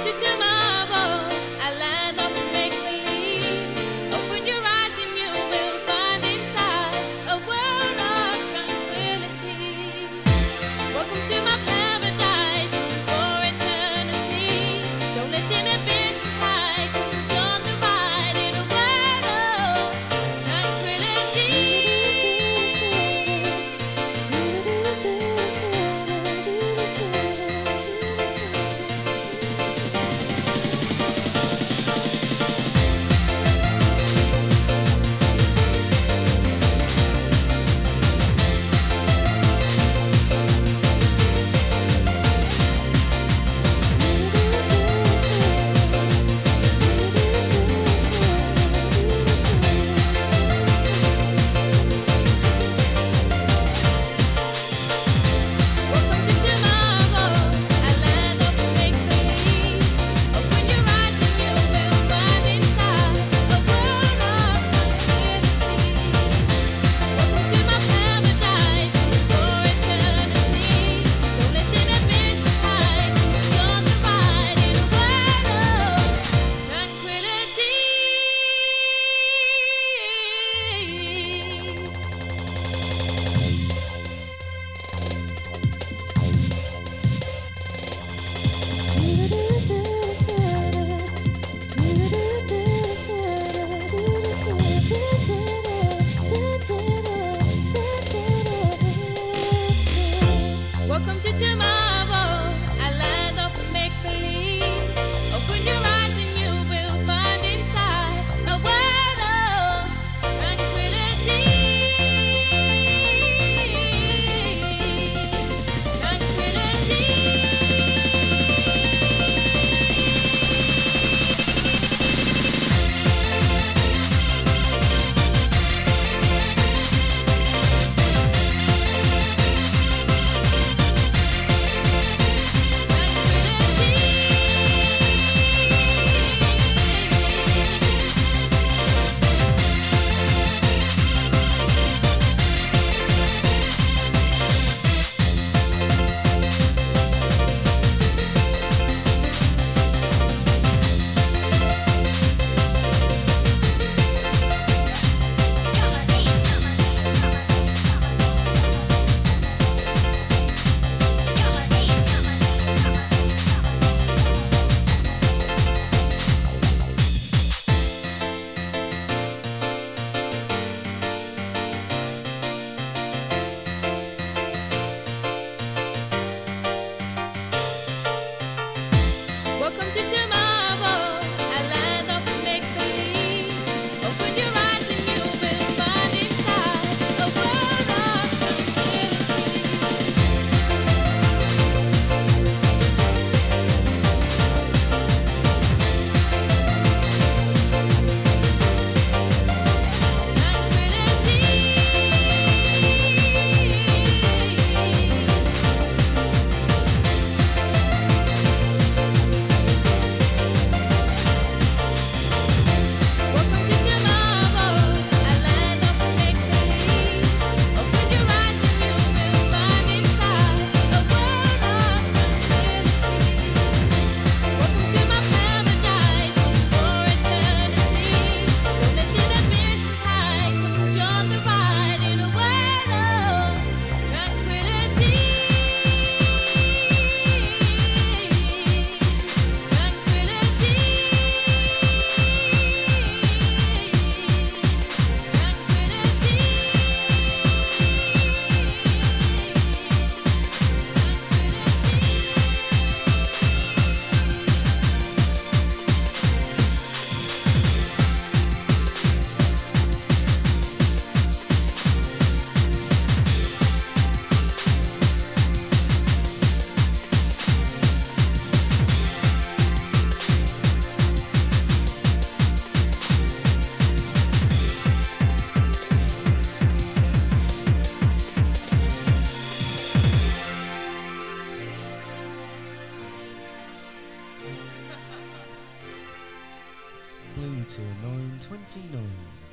to tomorrow, a land of make-believe. Open your eyes and you will find inside a world of tranquility. Welcome to my paradise for eternity. Don't let inhibitions hide. Join the ride in a world of tranquility. Welcome to tomorrow, a land of make-believe. Open your eyes and you will find inside a world of tranquility. Welcome to tomorrow, a land of make-believe. Open your eyes and you will find inside a world of tranquility. Blue to 929.